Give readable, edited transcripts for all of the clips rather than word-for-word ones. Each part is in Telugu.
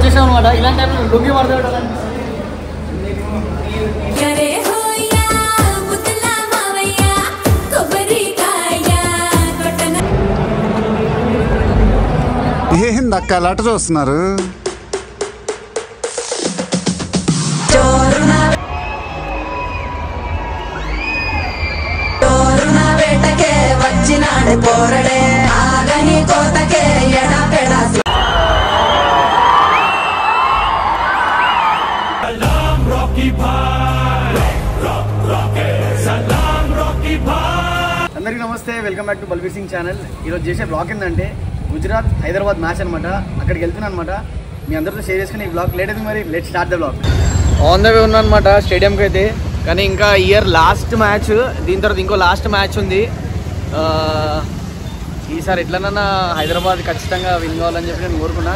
వచ్చేసాం అనమాట. ఇలాంటి టైంలో లుంగి పడతాడు. ఏందక్క అలాట చూస్తున్నారు? వచ్చినాడు పోరడే ఆగని కోతకే ఎడా పెడాసి అందరికీ నమస్తే, welcome back to Balbir Singh channel. ఈరోజు చేసే బ్లాగ్ ఏంటంటే గుజరాత్ హైదరాబాద్ మ్యాచ్ అనమాట. అక్కడికి వెళ్తున్నాను అనమాట. మీ అందరితో షేర్ చేసుకుని ఈ బ్లాగ్ లేట్ అయింది. మరి let start the blog. On the way ఉన్నా అనమాట స్టేడియంకి అయితే. కానీ ఇంకా ఇయర్ లాస్ట్ మ్యాచ్, దీని తర్వాత ఇంకో లాస్ట్ మ్యాచ్ ఉంది. ఈసారి ఎట్లనన్నా హైదరాబాద్ ఖచ్చితంగా విన్ కావాలని చెప్పి నేను కోరుకున్నా.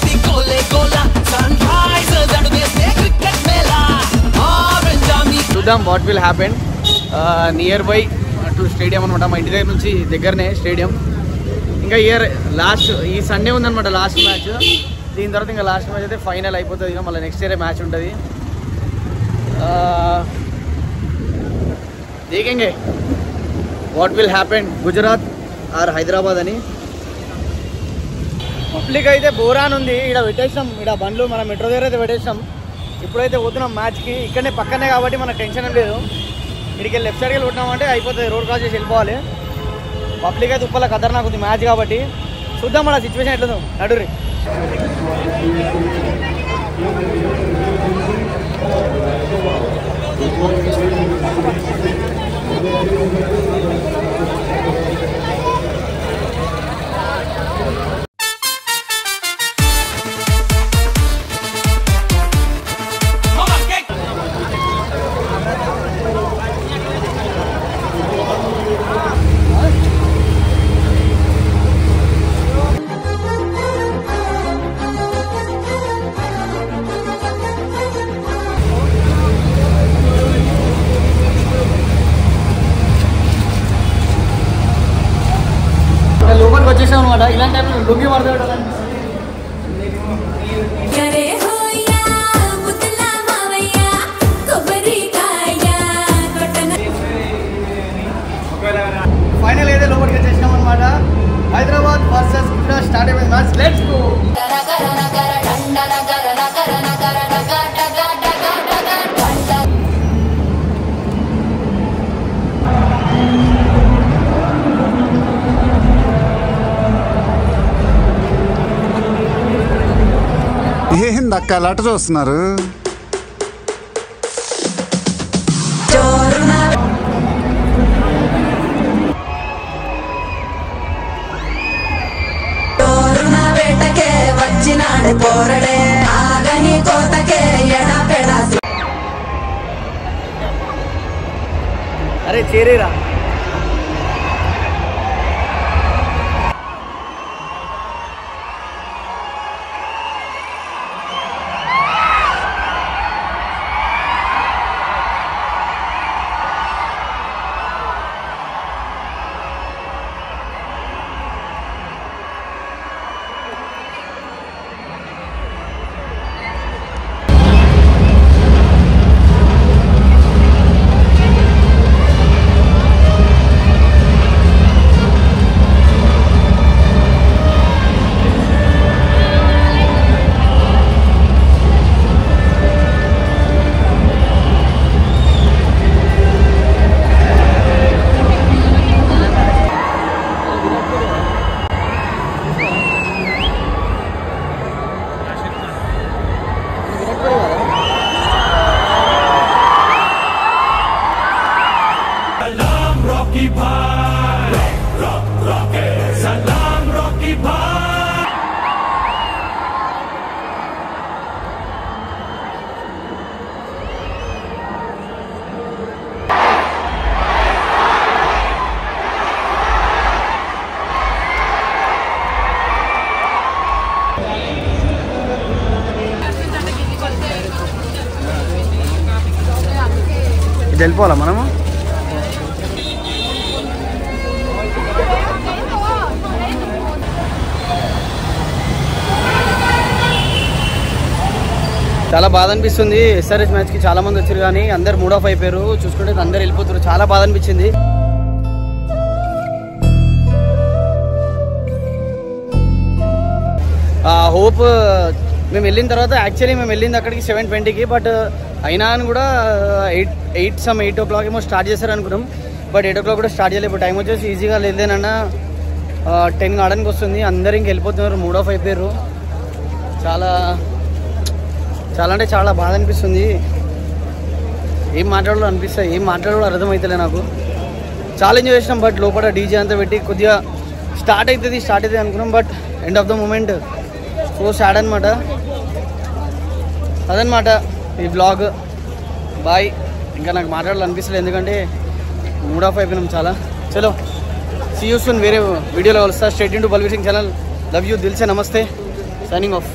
చూద్దాం what will happen. Nearby to stadium అనమాట. మా ఇంటి దగ్గర నుంచి దగ్గరనే స్టేడియం. ఇంకా ఇయర్ లాస్ట్ ఈ సండే ఉందన్నమాట లాస్ట్ మ్యాచ్. దీని తర్వాత ఇంకా లాస్ట్ మ్యాచ్ అయితే ఫైనల్ అయిపోతుంది. ఇక మళ్ళీ నెక్స్ట్ ఇయర్ మ్యాచ్ ఉంటుంది. దేఖెంగే what will happen Gujarat or Hyderabad అని. పబ్లిక్ అయితే బోరాన్ ఉంది. ఇక్కడ పెట్టేసాం, ఇక్కడ బండ్లు మన మెట్రో దగ్గర అయితే పెట్టేసాం. ఇప్పుడైతే పోతున్నాం మ్యాచ్కి. ఇక్కడనే పక్కనే కాబట్టి మనకు టెన్షన్ ఏం లేదు. ఇక్కడికి లెఫ్ట్ సైడ్కి వెళ్ళిపోతున్నామంటే అయిపోతుంది, రోడ్ క్రాస్ చేసి వెళ్ళిపోవాలి. పబ్లిక్ అయితే ఉప్పల ఖతర్నాక్ ఉంది మ్యాచ్ కాబట్టి. చూద్దాం మన సిచ్యువేషన్ ఎట్లుందో. నడురి. లోపలికి వచ్చేసాం అనమాట. ఇలాంటి టైంలో లుంగి పడతాడు. ఫైనల్ అయితే లోపలికి వచ్చేసినాం అనమాట. హైదరాబాద్ వర్సెస్ గుజరాత్ స్టార్ట్ అయిపోయింది మ్యాచ్. Let's go. ఏందక్క అలాట చూస్తున్నారు? వచ్చినాడు పోరడే ఆగని కోతకే ఎడా పెడాసి. అరే చేరేరా. ఇది వెళ్ళిపోవాలా మనము? చాలా బాధ అనిపిస్తుంది. ఎస్ఆర్హెచ్ మ్యాచ్కి చాలా మంది వచ్చారు కానీ అందరు మూడ్ ఆఫ్ అయిపోయారు. చూసుకుంటే అందరు వెళ్ళిపోతారు. చాలా బాధ అనిపించింది. హోప్ మేము వెళ్ళిన తర్వాత యాక్చువల్లీ మేము వెళ్ళింది అక్కడికి 7:20కి. బట్ అయినా అని కూడా 8 o'clock ఏమో స్టార్ట్ చేశారు అనుకున్నాం. బట్ 8 o'clock కూడా స్టార్ట్ చేయలేదు. ఇప్పుడు టైం వచ్చేసి ఈజీగా లేదేనన్నా 10 కావడానికి వస్తుంది. అందరు ఇంక వెళ్ళిపోతున్నారు. మూడ్ ఆఫ్ అయిపోయారు. చాలా చాలా అంటే చాలా బాధ అనిపిస్తుంది. ఏం మాట్లాడాలో అనిపిస్తుంది, ఏం మాట్లాడాలో అర్థమవుతలే నాకు. చాలా ఎంజాయ్ చేసినాం. బట్ లోపల డీజే అంతా పెట్టి కొద్దిగా స్టార్ట్ అవుతుంది అనుకున్నాం. But end of the moment so sad అనమాట. అదనమాట ఈ బ్లాగ్. బాయ్. ఇంకా నాకు మాట్లాడాలనిపిస్తలేదు ఎందుకంటే మూడ్ ఆఫ్ అయిపోయినాం చాలా. చలో సీ యూ సూన్. వేరే వీడియోలో కలుస్తా. Straight into Balvir Singh channel. Love you. దిల్ సే నమస్తే. Signing of.